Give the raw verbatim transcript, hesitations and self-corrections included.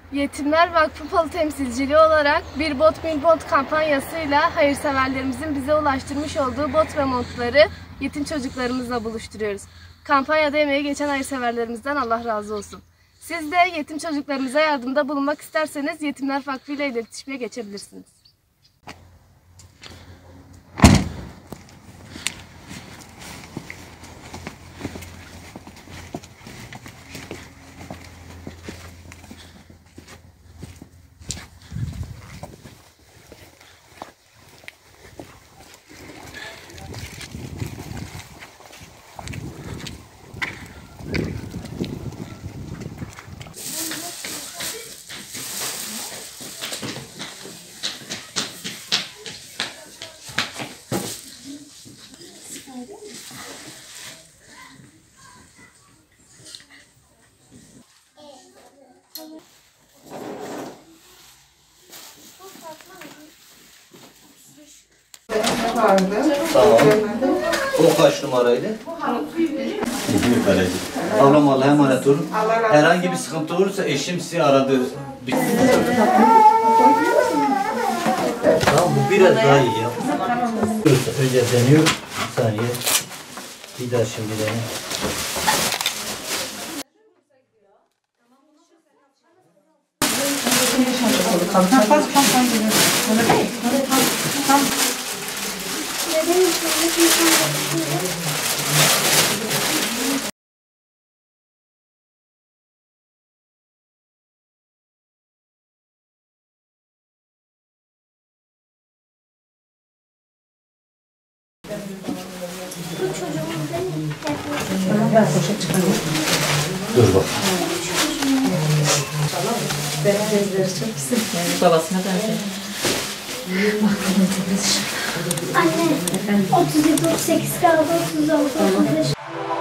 Yetimler Vakfı Polo temsilciliği olarak Bir Bot Bir Bot kampanyasıyla hayırseverlerimizin bize ulaştırmış olduğu bot ve montları yetim çocuklarımızla buluşturuyoruz. Kampanyada emeği geçen hayırseverlerimizden Allah razı olsun. Siz de yetim çocuklarımıza yardımda bulunmak isterseniz Yetimler Vakfı ile iletişime geçebilirsiniz. Tamam. O kaç numaraydı? İzmir Kaleci. Ablam Allah'a emanet olun. Herhangi bir sıkıntı olursa eşim sizi aradı. Tamam, bu biraz daha iyi ya. Önce deniyor. Bir saniye. Bir daha şimdi dene. Ben poşet çıkarayım. Dur bak. Benim gözleri çok güzel. Yani babasına benziyor. Anne, otuz yedi otuz sekiz kaldı, otuz altı otuz beş.